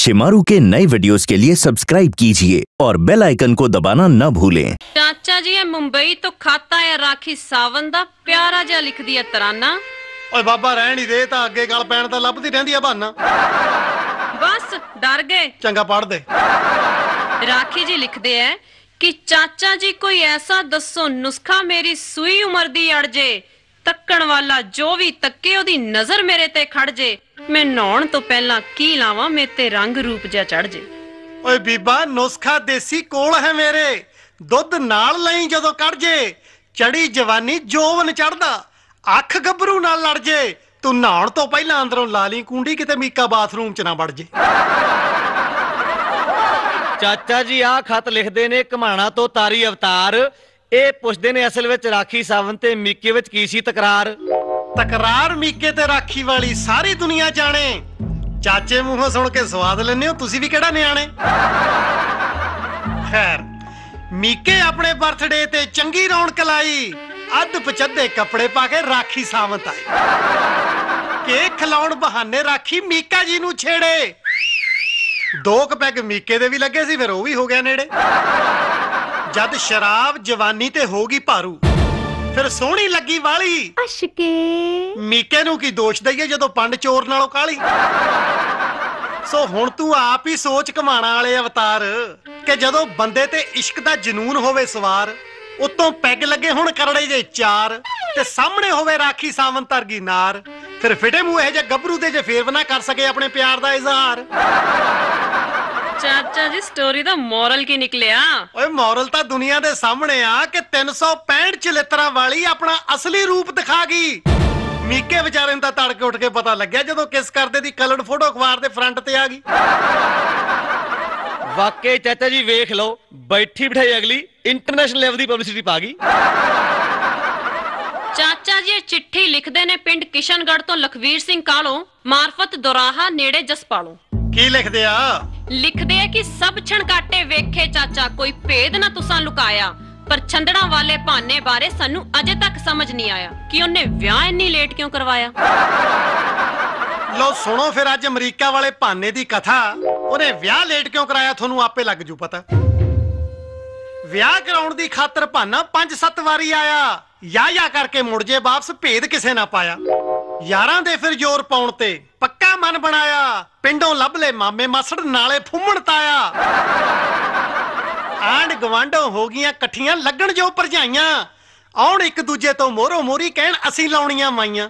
शिमारू के नए वीडियोस के लिए सब्सक्राइब कीजिए और बेल आइकन को दबाना न भूलें। चाचा जी है मुंबई तो खाता है राखी सावन दा प्यारा जिहा लिखदी है तराना। ओए बाबा रहन ही दे तां अगे गल पैण दा लभदी रहिंदी है बहाना। बस डर गए। चंगा पढ़ दे। राखी जी लिखदे है कि चाचा जी कोई ऐसा दसो नुस्खा मेरी सुई उमर दी अड़ जे, तक्कण वाला जो भी तक्के ओदी नजर मेरे ते खड़ जे, मैं नहाउण तो पहला की लावां मेरे ते रंग रूप जिहा चढ़ जे। ओए बीबा नुस्खा देसी कोल है मेरे, दुध नाल लई जदों कड़ जे, चढ़ी जवानी जोवन चढ़दा, अख गभरू नाल लड़ जे, तू नहाउण तो पहला अंदरों ला ली कुंडी किते मीका बाथरूम च ना वड़ जे। चाचा जी आ खत लिखते ने घमाणा तो तारी अवतार, ਇਹ ਪੁੱਛਦੇ ਨੇ ਅਸਲ ਵਿੱਚ ਰਾਖੀ ਸਾਵਨ ਤੇ ਮੀਕੇ ਵਿੱਚ ਕੀ ਸੀ ਤਕਰਾਰ। ਤਕਰਾਰ ਮੀਕੇ ਤੇ ਰਾਖੀ ਵਾਲੀ ਸਾਰੀ ਦੁਨੀਆ ਜਾਣੇ, ਚਾਚੇ ਮੂੰਹੋਂ ਸੁਣ ਕੇ ਸਵਾਦ ਲੈਣੇ ਹੋ ਤੁਸੀਂ ਵੀ ਕਿਹੜਾ ਨਿਆਣੇ। ਖੈਰ ਮੀਕੇ ਆਪਣੇ ਬਰਥਡੇ ਤੇ ਚੰਗੀ ਰੌਣਕ ਲਾਈ, ਅੱਧ ਪਚੱਦੇ ਕੱਪੜੇ ਪਾ ਕੇ ਰਾਖੀ ਸਾਵੰਤ ਆਏ, ਕੇਕ ਖਿਲਾਉਣ ਬਹਾਨੇ ਰਾਖੀ ਮੀਕਾ ਜੀ ਨੂੰ ਛੇੜੇ, ਦੋ ਕ ਪੈਗ ਮੀਕੇ ਦੇ ਵੀ ਲੱਗੇ ਸੀ ਫਿਰ ਉਹ ਵੀ ਹੋ ਗਿਆ ਨੇੜੇ। जद शराब जवानी ते होगी भारू, फिर सोहनी लगी वाली अशके मीके नू की दोष दईए जदों पंड चोर नालों काली। सो हुण तू आप ही सोच घमाणा वाले अवतार कि जदों बंदे ते इश्क दा जनून होवे सवार, उत्तों पैग लगे हुण करड़े जे चार, ते सामने होवे राखी सावंत वर्गी नार, फिर फिटे मूंह इहो जे गभरू दे जे फेर ना कर सके अपने प्यार दा इजहार। चाचा जी स्टोरी दा मॉरल की निकलिया? ओए मॉरल तां दुनिया दे सामने आ कि 365 चलित्रा वाली अपना असली रूप दिखा गई। मीके बेचारे दा तड़के उठ के पता लग्या जदों किस करदे दी कलर फोटो अखबार दे फ्रंट ते आ गई। वाकई चाचा जी वेख लो, बैठी बिठाई अगली इंटरनेशनल लेवल दी पब्लिसिटी पा गई। चाचा जी चिट्ठी लिखदे ने पिंड किशनगढ़ तो लखवीर सिंह कालों, मार्फत दोराहा नेड़े जसपालों। की लिखदे आ? लिखदे है कि सब छणकाटे वेखे चाचा कोई भेद ना तुसां लुकाया, पर छंदड़ा वाले भाने बारे सानू अजे तक समझ नहीं आया कि उन्हें ब्याह इन्नी लेट क्यों करवाया। लो सुनो फिर अज अमरीका वाले भाने दी कथा, उन्हें ब्याह लेट क्यों कराया थानू आपे लग जू पता। ब्याह कराउण दी खातर भाना 5-7 वारी आया, या करके मुड़ जे वापस भेद किसे ना पाया। यारां दे फिर जोर पाउण ते पक्का मन बनाया, पिंडों लभ ले मामे मासड़ नाले फुम्मण ताया। आंड गवांढों हो गईयां कट्ठियां लगण जो भरजाइयां, आउण एक दूजे तो मोहरों मोहरी कहण असीं लाउणीਆਂ माईयां।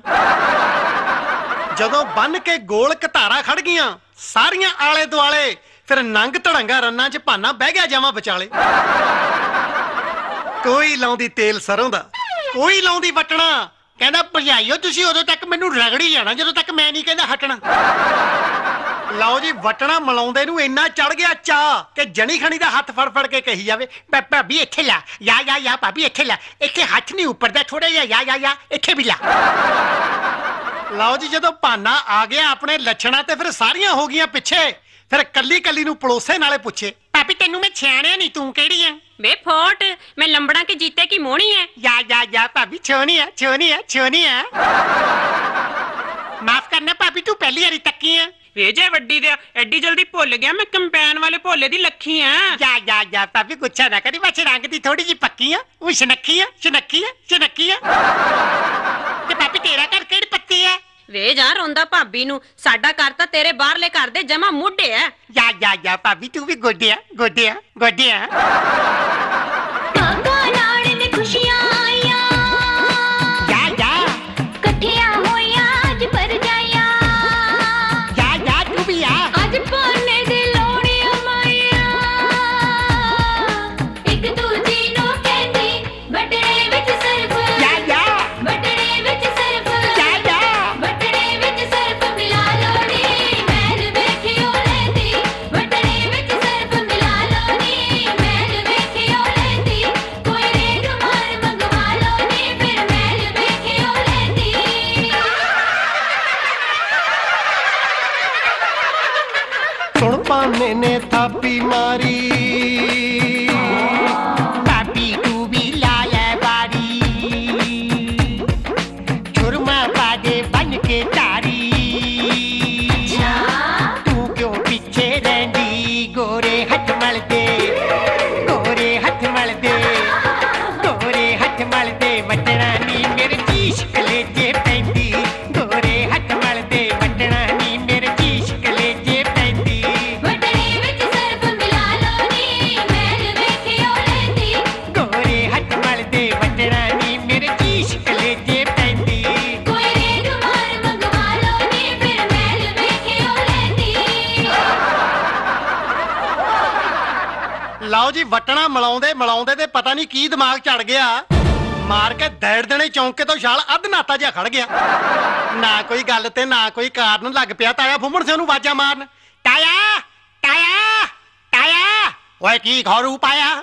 जदों बन के गोल कतारा खड़ गईयां सारियां आले दुआले, फिर नंग धड़ंगा रन्नां च भाना बह गया जावां विचाले। कोई लाउंदी तेल सरों दा, कोई लाउंदी वटना, कहना भरजाइयो तुसीं उदों तक मैनू रगड़ी जाना जदों तक मैं नहीं कहंदा हटना। ਲਓ ਜੀ ਵਟਣਾ ਮਲਾਉਂਦੇ ਨੂੰ ਇੰਨਾ ਚੜ ਗਿਆ ਚਾਹ ਕਿ ਜਣੀ ਖਣੀ ਦਾ ਹੱਥ ਫੜ ਫੜ ਕੇ ਕਹੀ ਜਾਵੇ ਭਾਬੀ ਇੱਥੇ ਲਾ, ਯਾ ਭਾਬੀ ਇੱਥੇ ਲਾ, ਇੱਥੇ ਹੱਥ ਨਹੀਂ ਉੱਪਰ ਦਾ ਥੋੜਾ ਜਿਹਾ, ਯਾ ਇੱਥੇ ਵੀ ਲਾ। ਲਓ ਜੀ ਜਦੋਂ ਭਾਨਾ ਆ ਗਿਆ ਆਪਣੇ ਲੱਛਣਾ ਤੇ ਫਿਰ ਸਾਰੀਆਂ ਹੋ ਗਈਆਂ ਪਿੱਛੇ, ਫਿਰ ਕੱਲੀ ਕੱਲੀ ਨੂੰ ਪੜੋਸੇ ਨਾਲੇ ਪੁੱਛੇ ਭਾਬੀ ਤੈਨੂੰ ਮੈਂ ਛਾਣਿਆ ਨਹੀਂ, ਤੂੰ ਕਿਹੜੀ ਆ? बे फोट मैं लंबड़ा के जीते की मोनी है। या भाभी छोनी है। माफ करना भाभी तू पहली बारी तक्की है। वेजे वड्डी दे एडी जल्दी भुल गया, मैं कंपैन वाले भोले दी लखी हां। या भाभी गुस्सा ना करी, बस रंग दी थोड़ी जी पक्की है, वो शनक्खी है। ते भाभी तेरा घर केड़ी पत्ती है? वे जा रोंदा भाभी नू, साडा घर तां तेरे बाहरले घर दे जमा मुढे है। या भाभी तू भी गोडिया। काका लाड़ ने खुशियां आईयां, या कठिया होया अज पर जाया, या तू भी आ अज पाने दे लोड़ियां माया, एक दूजी नो कहंदी बटड़े विच सरफ, या बटड़े विच सरफ, बटड़े विच सरफ मिला लोड़ी, महल वेखियो लैंदी, बटड़े विच सरफ मिला लोड़ी, महल वेखियो लैंदी, कोई रेग मार मंगवा लोड़ी, फिर महल वेखियो लैंदी। सुन पाने ने थापी मारी, भाभी तू भी ला ले बारी, छुरमा पादे बन के तारी, तू क्यों पीछे रह ਲਓ ਜੀ, ਵਟਣਾ ਮਲਾਉਂਦੇ ਤੇ ਪਤਾ ਨਹੀਂ ਕੀ ਦਿਮਾਗ ਚੜ ਗਿਆ, ਮਾਰ ਕੇ ਦੈੜ ਦੇਣੇ ਚੌਂਕੇ ਤੋਂ ਛਾਲ ਅੱਧ ਨਾਤਾ ਜਿਹਾ ਖੜ ਗਿਆ। ਨਾ ਕੋਈ ਗੱਲ ਤੇ ਨਾ ਕੋਈ ਕਾਰਨ, ਲੱਗ ਪਿਆ ਤਾਇਆ ਫੁੰਮਣ ਸੇ ਨੂੰ ਆਵਾਜ਼ਾਂ ਮਾਰਨ, ਤਾਇਆ ਤਾਇਆ ਤਾਇਆ। ਓਏ ਕੀ ਖੌਰੂ ਪਾਇਆ?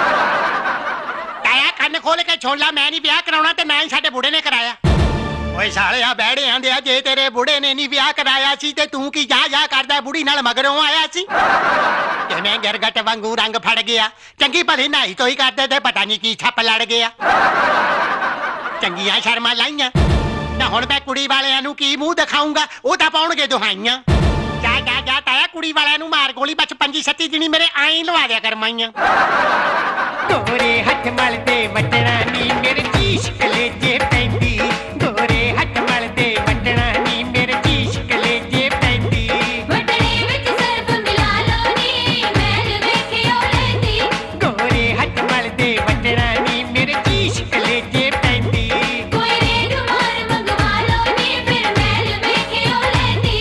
ਤਾਇਆ ਕੰਨ ਖੋਲ ਕੇ ਸੁਣ ਲਾ, ਮੈਂ ਨਹੀਂ ਵਿਆਹ ਕਰਾਉਣਾ ਤੇ ਨਾ ਹੀ ਸਾਡੇ ਬੁੜੇ ਨੇ ਕਰਾਇਆ। ਓਏ ਸਾਲਿਆ ਬੈੜੇ ਆਂਦੇ ਆ, ਜੇ ਤੇਰੇ ਬੁੜੇ ਨੇ ਨਹੀਂ ਵਿਆਹ ਕਰਾਇਆ ਸੀ ਤੇ ਤੂੰ ਕੀ ਜਾ ਕਰਦਾ ਬੁੜੀ ਨਾਲ ਮਗਰੋਂ ਆਇਆ ਸੀ? ਕਿਵੇਂ ਗਰਗਟ ਵਾਂਗੂ ਰੰਗ ਫੜ ਗਿਆ, ਚੰਗੀ ਭਲੀ ਨਹਾਈ ਤੋਈ ਕਰਦੇ ਤੇ ਪਤਾ ਨਹੀਂ ਕੀ ਛੱਪ ਲੜ ਗਿਆ। ਚੰਗੀਆਂ ਸ਼ਰਮਾਂ ਲਾਈਆਂ ਨਾ, ਹੁਣ ਮੈਂ ਕੁੜੀ ਵਾਲਿਆਂ ਨੂੰ ਕੀ ਮੂੰਹ ਦਿਖਾਉਂਗਾ, ਉਹ ਤਾਂ ਪਾਉਣਗੇ ਦੁਹਾਈਆਂ। ਜਾ ਤਾਇਆ, ਕੁੜੀ ਵਾਲਿਆਂ ਨੂੰ ਮਾਰ ਗੋਲੀ, ਬਚ 25-26 ਦਿਨੀ ਮੇਰੇ ਆਈ ਲਵਾ ਦਿਆ ਕਰ ਮਾਈਆਂ। ਗੋਰੇ ਹੱਥ ਮਲਦੇ ਵਟਣਾ ਨੀ ਮੇਰੇ ਚੀਸ਼ ਕਲੇਜੇ ਪੈਂਦੀ, ਗੋਰੇ ਹੱਥ ਮਲਦੇ ਵਟਣਾ ਨੀ ਮੇਰੇ ਚੀਸ਼ ਕਲੇਜੇ ਪੈਂਦੀ। ਵਟੜੇ ਵਿੱਚ ਸਰਫ ਮਿਲਾ ਲੋ ਨੀ, ਮੈਲ ਵੇਖਿਓ ਲੈਂਦੀ। ਗੋਰੇ ਹੱਥ ਮਲਦੇ ਵਟਣਾ ਨੀ ਮੇਰੇ ਚੀਸ਼ ਕਲੇਜੇ ਪੈਂਦੀ। ਕੋਈ ਰੇਗ ਮਾਰ ਮੰਗਵਾ ਲੋ ਨੀ, ਫਿਰ ਮੈਲ ਵੇਖਿਓ ਲੈਂਦੀ।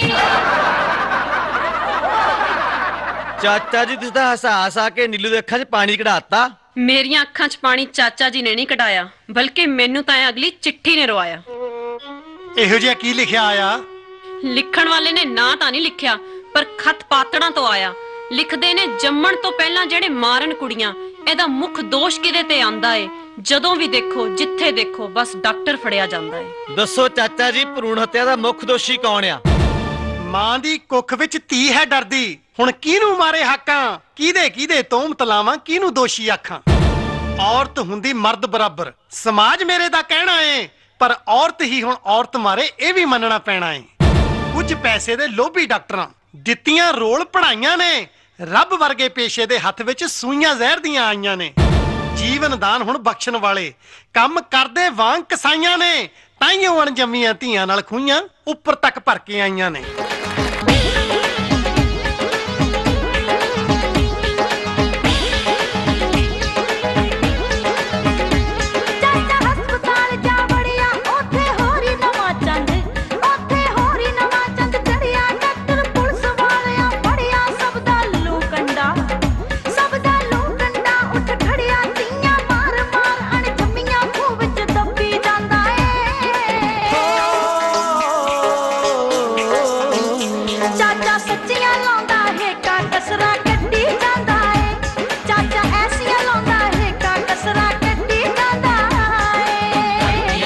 ਚਾਚਾ ਜੀ ਤੁਸੀਂ ਤਾਂ ਹਸਾ ਕੇ ਨੀਲੂ ਦੇ ਅੱਖਾਂ 'ਚ ਪਾਣੀ ਕਢਾਤਾ। ਮੇਰੀਆਂ ਅੱਖਾਂ 'ਚ ਪਾਣੀ ਚਾਚਾ ਜੀ ਨੇ ਨਹੀਂ ਕਢਾਇਆ, ਬਲਕਿ ਮੈਨੂੰ ਤਾਂ ਅਗਲੀ ਚਿੱਠੀ ਨੇ ਰਵਾਇਆ। ਇਹੋ ਜਿਹਾ ਕੀ ਲਿਖਿਆ ਆਇਆ? ਲਿਖਣ ਵਾਲੇ ਨੇ ਨਾਂ ਤਾਂ ਨਹੀਂ ਲਿਖਿਆ, ਪਰ ਖਤ ਪਾਤੜਾਂ ਤੋਂ ਆਇਆ। ਲਿਖਦੇ ਨੇ, ਜੰਮਣ ਤੋਂ ਪਹਿਲਾਂ ਜਿਹੜੇ ਮਾਰਨ ਕੁੜੀਆਂ, ਇਹਦਾ ਮੁੱਖ ਦੋਸ਼ ਕਿਹਦੇ ਤੇ ਆਂਦਾ ਏ? ਜਦੋਂ ਵੀ ਦੇਖੋ, ਜਿੱਥੇ ਦੇਖੋ, ਬਸ ਡਾਕਟਰ ਫੜਿਆ ਜਾਂਦਾ ਏ। ਦੱਸੋ ਚਾਚਾ ਜੀ, ਭਰੂਣ ਹੱਤਿਆ ਦਾ ਮੁੱਖ ਦੋਸ਼ੀ ਕੌਣ ਆ? ਮਾਂ ਦੀ ਕੁੱਖ ਵਿੱਚ ਧੀ ਹੈ ਡਰਦੀ, ਹੁਣ ਕਿਹਨੂੰ ਮਾਰੇ ਹਾਕਾਂ, ਕਿਹਦੇ ਤੋਹਮਤ ਲਾਵਾਂ, ਕਿਹਨੂੰ ਦੋਸ਼ੀ ਆਖਾਂ। ਔਰਤ ਹੁੰਦੀ ਮਰਦ ਬਰਾਬਰ, ਸਮਾਜ ਮੇਰੇ ਦਾ ਕਹਿਣਾ ਏ, ਪਰ ਔਰਤ ਹੀ ਹੁਣ ਔਰਤ ਮਾਰੇ ਇਹ ਵੀ ਮੰਨਣਾ ਪੈਣਾ ਏ। ਕੁਝ ਪੈਸੇ ਦੇ ਲੋਭੀ ਡਾਕਟਰਾਂ ਦਿੱਤੀਆਂ ਰੋਲ ਪੜਾਈਆਂ ਨੇ, ਰੱਬ ਵਰਗੇ ਪੇਸ਼ੇ ਦੇ ਹੱਥ ਵਿੱਚ ਸੂਈਆਂ ਜ਼ਹਿਰ ਦੀਆਂ ਆਈਆਂ ਨੇ। ਜੀਵਨ ਦਾਨ ਹੁਣ ਬਖਸ਼ਣ ਵਾਲੇ ਕੰਮ ਕਰਦੇ ਵਾਂਗ ਕਸਾਈਆਂ ਨੇ, ਤਾਈਓ ਅਣਜੰਮੀਆਂ ਧੀਆਂ ਨਾਲ ਖੂਹੀਆਂ ਉੱਪਰ ਤੱਕ ਭਰ ਕੇ ਆਈਆਂ ਨੇ। ਚਾਚਾ ਹਸਪਤਾਲ ਜਾ ਵੜਿਆ, ਉੱਥੇ ਹੋਰੀ ਨਵਾਂ ਚੰਦ, ਉੱਥੇ ਹੋਰੀ ਨਵਾਂ ਚੰਦ ਚੜਿਆ। ਡਾਕਟਰ ਪੁਲਿਸ ਵਾਲਿਆਂ ਫੜਿਆ, ਸਭ ਦਾ ਲੂ ਕੰਡਾ ਉੱਠ ਖੜਿਆ। ਤੀਆਂ ਮਾਰ ਅਣਜੰਮੀਆਂ ਖੂਹ ਵਿੱਚ ਦੱਬੀ ਜਾਂਦਾ ਏ। ਚਾਚਾ ਸੱਚੀਆਂ ਲਾਉਂਦਾ ਹੈ ਕਸਰਾ ਕੱਢੀ ਜਾਂਦਾ ਏ। ਚਾਚਾ ਐਸੀਆਂ ਲਾਉਂਦਾ ਹੈ ਕਸਰਾ ਕੱਢੀ ਜਾਂਦਾ ਏ।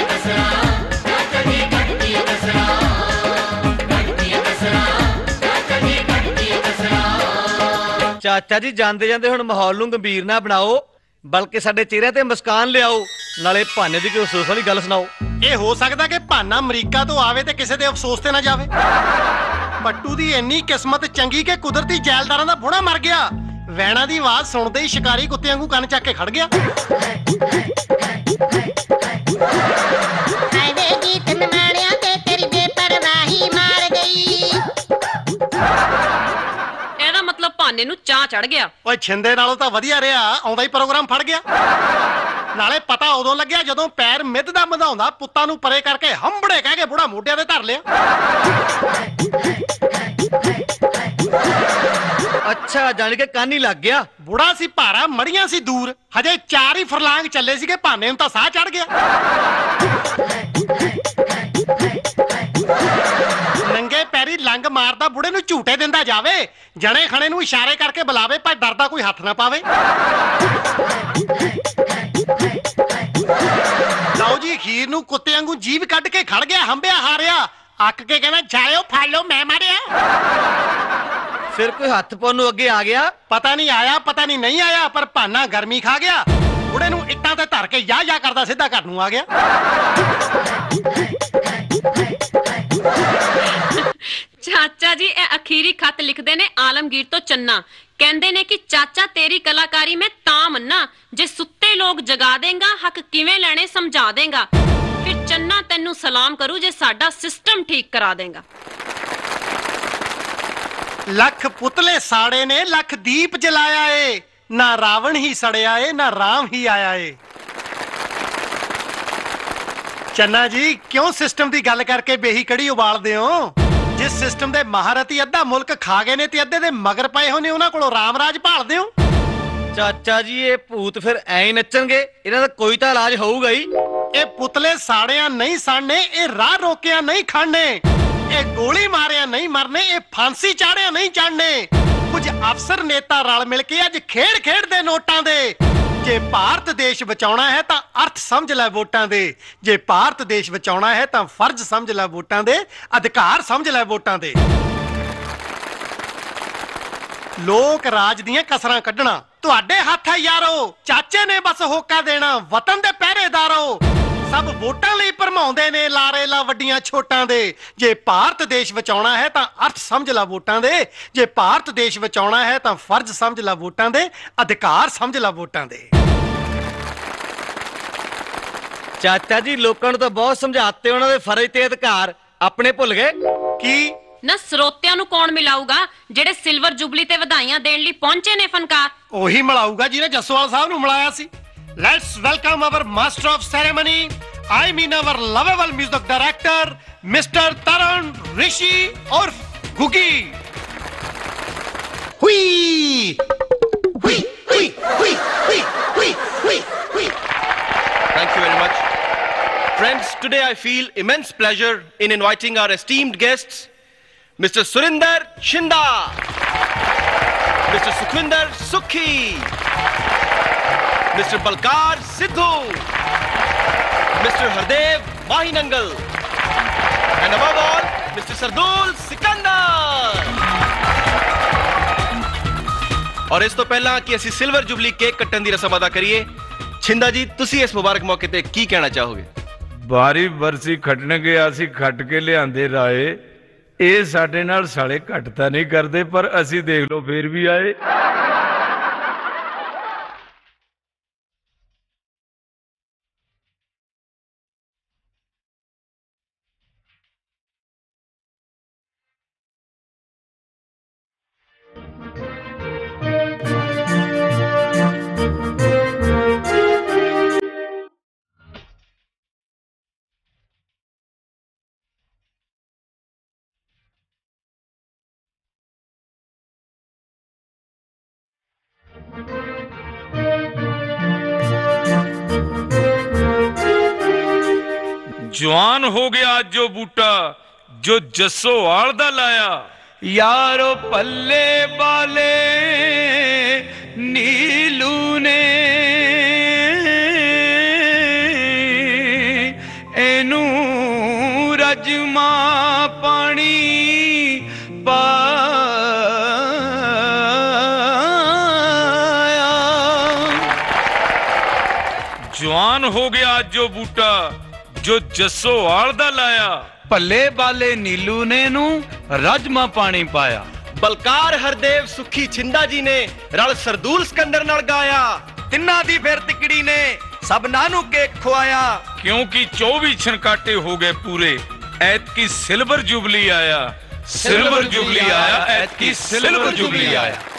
ਚਾਚਾ ਜੀ, ਜਾਂਦੇ ਜਾਂਦੇ ਹੁਣ ਮਾਹੌਲ ਨੂੰ ਗੰਭੀਰ ਨਾ ਬਣਾਓ, ਬਲਕਿ ਸਾਡੇ ਚਿਹਰਿਆਂ ਤੇ ਮੁਸਕਾਨ ਲਿਆਓ, ਨਾਲੇ ਭਾਨੇ ਦੀ ਕੋਈ ਅਫਸੋਸ ਵਾਲੀ ਗੱਲ ਸੁਣਾਓ। ਇਹ ਹੋ ਸਕਦਾ ਕਿ ਭਾਨਾ ਅਮਰੀਕਾ ਤੋਂ ਆਵੇ ਤੇ ਕਿਸੇ ਦੇ ਅਫਸੋਸ ਤੇ ਨਾ ਜਾਵੇ। ਪੱਟੂ ਦੀ ਇੰਨੀ ਕਿਸਮਤ ਚੰਗੀ ਕਿ ਕੁਦਰਤੀ ਜੈਲਦਾਰਾਂ ਦਾ ਬੁੜਾ ਮਰ ਗਿਆ। ਵੈਣਾ ਦੀ ਆਵਾਜ਼ ਸੁਣਦੇ ਹੀ ਸ਼ਿਕਾਰੀ ਕੁੱਤਿਆਂ ਵਾਂਗੂ ਕੰਨ ਚੱਕ ਕੇ ਖੜ ਗਿਆ। ਹਾਈਵੇ ਗੀਤ ਨਿਮਾਣਿਆ ਤੇ ਤੇਰੀ ਬੇਪਰਵਾਹੀ ਮਾਰ ਗਈ। ਇਹਦਾ ਮਤਲਬ ਭਾਨੇ ਨੂੰ ਚਾਹ ਚੜ ਗਿਆ। ਓਏ ਛਿੰਦੇ ਨਾਲੋਂ ਤਾਂ ਵਧੀਆ ਰਿਹਾ, ਆਉਂਦਾ ਹੀ ਪ੍ਰੋਗਰਾਮ ਫੜ ਗਿਆ। ਨਾਲੇ ਪਤਾ ਉਦੋਂ ਲੱਗਿਆ ਜਦੋਂ ਪੈਰ ਮਿੱਧ ਦਾ ਵਧਾਉਂਦਾ ਪੁੱਤਾਂ ਨੂੰ ਪਰੇ ਕਰਕੇ ਹੰਬੜੇ ਕਹਿ ਕੇ ਬੁੜਾ ਮੋਢਿਆਂ ਤੇ ਧਰ ਲਿਆ। ਅੱਛਾ, ਜਾਣੀ ਕਿ ਕੰਨ ਹੀ ਲੱਗ ਗਿਆ। ਬੁੜਾ ਸੀ ਭਾਰਾ, ਮੜੀਆਂ ਸੀ ਦੂਰ, ਹਜੇ 4 ਹੀ ਫਰਲਾਂਗ ਚੱਲੇ ਸੀਗੇ, ਭਾਨੇ ਨੂੰ ਤਾਂ ਸਾਹ ਚੜ ਗਿਆ। ਨੰਗੇ ਪੈਰੀ ਲੰਗ ਮਾਰਦਾ ਬੁੜੇ ਨੂੰ ਝੂਟੇ ਦਿੰਦਾ ਜਾਵੇ, ਜਣੇ ਖਣੇ ਨੂੰ ਇਸ਼ਾਰੇ ਕਰਕੇ ਬੁਲਾਵੇ, ਪਰ ਡਰਦਾ ਕੋਈ ਹੱਥ ਨਾ ਪਾਵੇ। ਲਓ ਜੀ, ਅਖੀਰ ਨੂੰ ਕੁੱਤੇ ਵਾਂਗੂ ਜੀਭ ਕੱਢ ਕੇ ਖੜ ਗਿਆ, ਹੰਬਿਆ ਹਾਰਿਆ, ਅੱਕ ਕੇ ਕਹਿੰਦਾ ਜਾਇਓ ਫੜ ਲਓ, ਮੈਂ ਮਾਰਿਆ। ਫਿਰ ਕੋਈ ਹੱਥ ਪਾਉਣ ਨੂੰ ਅੱਗੇ ਆ ਗਿਆ। ਪਤਾ ਨਹੀਂ ਆਇਆ, ਪਤਾ ਨਹੀਂ ਆਇਆ, ਪਰ ਭਾਨਾ ਗਰਮੀ ਖਾ ਗਿਆ। ਬੁੜੇ ਨੂੰ ਇੱਟਾਂ ਤੇ ਧਰ ਕੇ ਯਾ ਕਰਦਾ ਸਿੱਧਾ ਘਰ ਨੂੰ ਆ ਗਿਆ। ਚਾਚਾ ਜੀ, ਇਹ ਅਖੀਰੀ ਖਤ ਲਿਖਦੇ ਨੇ ਆਲਮਗੀਰ ਤੋਂ ਚੰਨਾ। ਕਹਿੰਦੇ ਨੇ ਕਿ ਚਾਚਾ, ਤੇਰੀ ਕਲਾਕਾਰੀ ਮੈਂ ਤਾਂ ਮੰਨਾ ਜੇ ਸੁੱਤੇ ਲੋਕ ਜਗਾ ਦੇਂਗਾ, ਹੱਕ ਕਿਵੇਂ ਲੈਣੇ ਸਮਝਾ ਦੇਂਗਾ। ਫਿਰ ਚੰਨਾ ਤੈਨੂੰ ਸਲਾਮ ਕਰੂ ਜੇ ਸਾਡਾ ਸਿਸਟਮ ਠੀਕ ਕਰਾ ਦੇਂਗਾ। ਲੱਖ ਪੁਤਲੇ ਸਾੜੇ ਨੇ, ਲੱਖ ਦੀਪ ਜਲਾਇਆ ਏ, ਨਾ ਰਾਵਣ ਹੀ ਸੜਿਆ ਏ, ਨਾ ਰਾਮ ਹੀ ਆਇਆ ਏ। ਚੰਨਾ ਜੀ, ਕਿਉਂ ਸਿਸਟਮ ਦੀ ਗੱਲ ਕਰਕੇ ਬੇਹੀ ਕੜੀ ਉਬਾਲਦੇ ਹੋ? ਜਿਸ ਸਿਸਟਮ ਦੇ ਮਹਾਰਥੀ ਅੱਧਾ ਮੁਲਕ ਖਾ ਗਏ ਨੇ ਤੇ ਅੱਧੇ ਦੇ ਮਗਰ ਪਏ ਹੋਏ ਨੇ, ਉਹਨਾਂ ਕੋਲੋਂ ਰਾਮ ਰਾਜ ਭਾਲਦੇ ਹੋ। ਚਾਚਾ ਜੀ ਇਹ ਭੂਤ ਫਿਰ ਐਂ ਹੀ ਨੱਚਣਗੇ? ਇਹਨਾਂ ਦਾ ਕੋਈ ਤਾਂ ਇਲਾਜ ਹੋਊਗਾ ਹੀ। ਇਹ ਪੁਤਲੇ ਸਾੜਿਆਂ ਨਹੀਂ ਸਾੜਨੇ, ਇਹ ਰਾਹ ਰੋਕਿਆ ਨਹੀਂ ਖੜਨੇ, ਇਹ ਗੋਲੀ ਮਾਰਿਆ ਨਹੀਂ ਮਰਨੇ, ਇਹ ਫਾਂਸੀ ਚਾੜਿਆ ਨਹੀਂ ਚੜਨੇ। ਕੁਝ ਅਫਸਰ ਨੇਤਾ ਰਲ ਮਿਲ ਕੇ ਅੱਜ ਖੇਡ ਖੇਡਦੇ ਨੋਟਾਂ ਦੇ। ਜੇ ਭਾਰਤ ਦੇਸ਼ ਬਚਾਉਣਾ ਹੈ ਤਾਂ ਅਰਥ ਸਮਝ ਲੈ ਵੋਟਾਂ ਦੇ, ਜੇ ਭਾਰਤ ਦੇਸ਼ ਬਚਾਉਣਾ ਹੈ ਤਾਂ ਫਰਜ਼ ਸਮਝ ਲੈ ਵੋਟਾਂ ਦੇ, ਅਧਿਕਾਰ ਸਮਝ ਲੈ ਵੋਟਾਂ ਦੇ। ਲੋਕ ਰਾਜ ਦੀਆਂ ਕਸਰਾਂ ਕੱਢਣਾ ਤੁਹਾਡੇ ਹੱਥ ਹੈ ਯਾਰੋ, ਚਾਚੇ ਨੇ ਬਸ ਹੋਕਾ ਦੇਣਾ ਵਤਨ ਦੇ ਪਹਿਰੇਦਾਰੋ। ਸਭ ਵੋਟਾਂ ਲਈ ਭਰਮਾਉਂਦੇ ਨੇ ਲਾਰੇ ਲਾ ਵੱਡੀਆਂ ਛੋਟਾਂ ਦੇ। ਜੇ ਭਾਰਤ ਦੇਸ਼ ਬਚਾਉਣਾ ਹੈ ਤਾਂ ਅਰਥ ਸਮਝ ਲੈ ਵੋਟਾਂ ਦੇ, ਜੇ ਭਾਰਤ ਦੇਸ਼ ਬਚਾਉਣਾ ਹੈ ਤਾਂ ਫਰਜ਼ ਸਮਝ ਲੈ ਵੋਟਾਂ ਦੇ, ਅਧਿਕਾਰ ਸਮਝ ਲੈ ਵੋਟਾਂ ਦੇ। ਚਾਚਾ ਜੀ ਲੋਕਾਂ ਨੂੰ ਤਾਂ ਬਹੁਤ ਸਮਝਾਤੇ, ਉਹਨਾਂ ਦੇ ਫਰਜ਼ ਤੇ ਅਧਿਕਾਰ ਆਪਣੇ ਭੁੱਲ ਗਏ ਕੀ ਨਾ ਸਰੋਤਿਆਂ ਨੂੰ ਕੌਣ ਮਿਲਾਊਗਾ ਜਿਹੜੇ ਸਿਲਵਰ ਜੁਬਲੀ ਤੇ ਵਧਾਈਆਂ ਦੇਣ ਲਈ ਪਹੁੰਚੇ ਨੇ ਫਨਕਾਰ? ਉਹੀ ਮਿਲਾਊਗਾ ਜਿਹਨੇ ਜੱਸੋਵਾਲ ਸਾਹਿਬ ਨੂੰ ਮਿਲਾਇਆ ਸੀ। Let's welcome our master of ceremony, I mean our lovable music director, Mr. Tarun Rishi उर्फ Gugi. Hui! Hui! Hui! Hui! Hui! Hui! Hui! Hui! Thank you very much. Friends, today I feel immense pleasure in inviting our esteemed guests, Mr. Surinder Shinda, Mr. Sukhwinder Sukhi, Mr. Balkar Sidhu, Mr. Hardev Mahinangal, and above all, Mr. Sardul Sikandar. और इस तो पहला कि ਅਸੀਂ silver jubilee cake ਕੱਟਣ ਦੀ ਰਸਮ ਅਦਾ ਕਰੀਏ, ਛਿੰਦਾ ਜੀ ਤੁਸੀਂ ਇਸ ਮੁਬਾਰਕ ਮੌਕੇ ਤੇ ਕੀ ਕਹਿਣਾ ਚਾਹੋਗੇ? ਬਾਰੀ ਬਰਸੀ ਖੱਟਣਗੇ, ਅਸੀਂ ਖੱਟ ਕੇ ਲਿਆਂਦੇ ਰਾਏ। ਇਹ ਸਾਡੇ ਨਾਲ ਸਾਲੇ ਘੱਟ ਤਾਂ ਨਹੀਂ ਕਰਦੇ, ਪਰ ਅਸੀਂ ਦੇਖ ਲਓ ਫੇਰ ਵੀ ਆਏ। जवान हो गया जो बूटा जो जस्सोवाल दा लाया, यारो पल्ले बाले नीलू ने एनू रजमा पानी पाया। जवान हो गया जो बूटा जो जस्सोवाल दा लाया, भले बाले नीलू ने नू रजमा पानी पाया। बलकार हरदेव सुखी छिंदा जी ने रल सरदूल सिकंदर नाल गाया, तिन्ना दी फिर तिकड़ी ने सबना नू केक खवाया। क्योंकि 24 छनकाटे हो गए पूरे, ऐतकी सिल्वर जुबली आया, सिल्वर जुबली आया, ऐतकी सिल्वर जुबली आया।